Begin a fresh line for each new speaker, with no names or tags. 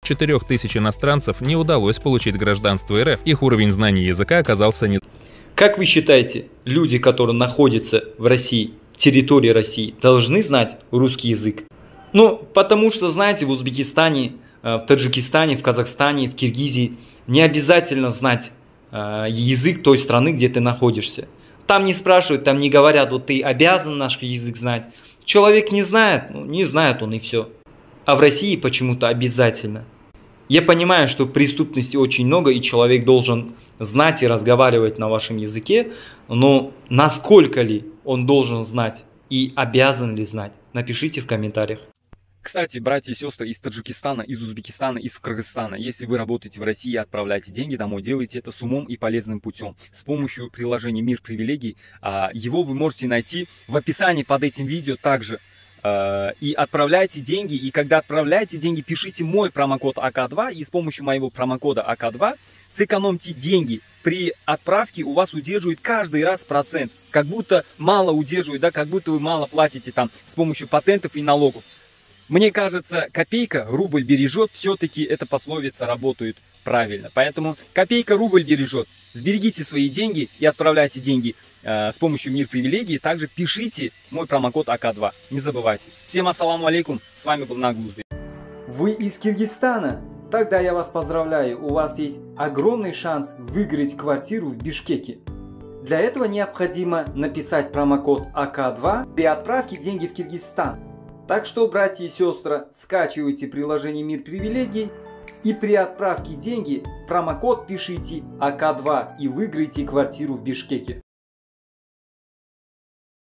4000 иностранцев не удалось получить гражданство РФ. Их уровень знаний языка оказался не...
Как вы считаете, люди, которые находятся в России, территории России, должны знать русский язык? Ну, потому что, знаете, в Узбекистане, в Таджикистане, в Казахстане, в Киргизии не обязательно знать язык той страны, где ты находишься. Там не спрашивают, там не говорят, вот ты обязан наш язык знать. Человек не знает, ну, не знает он и все. А в России почему-то обязательно. Я понимаю, что преступности очень много, и человек должен знать и разговаривать на вашем языке, но насколько ли он должен знать и обязан ли знать? Напишите в комментариях.
Кстати, братья и сестры из Таджикистана, из Узбекистана, из Кыргызстана, если вы работаете в России и отправляете деньги домой, делайте это с умом и полезным путем. С помощью приложения «Мир привилегий». Его вы можете найти в описании под этим видео также. И отправляйте деньги, и когда отправляете деньги, пишите мой промокод АК2, и с помощью моего промокода АК2 сэкономьте деньги. При отправке у вас удерживает каждый раз процент. Как будто мало удерживает, да, как будто вы мало платите там с помощью патентов и налогов. Мне кажется, копейка рубль бережет, все-таки эта пословица работает правильно. Поэтому копейка рубль бережет. Сберегите свои деньги и отправляйте деньги с помощью «Мир привилегий». Также пишите мой промокод АК2. Не забывайте. Всем ассаламу алейкум. С вами был Наглузбек.
Вы из Киргизстана? Тогда я вас поздравляю. У вас есть огромный шанс выиграть квартиру в Бишкеке. Для этого необходимо написать промокод АК2 при отправке деньги в Киргизстан. Так что, братья и сестры, скачивайте приложение «Мир привилегий» и при отправке деньги промокод пишите АК2 и выиграйте квартиру в Бишкеке.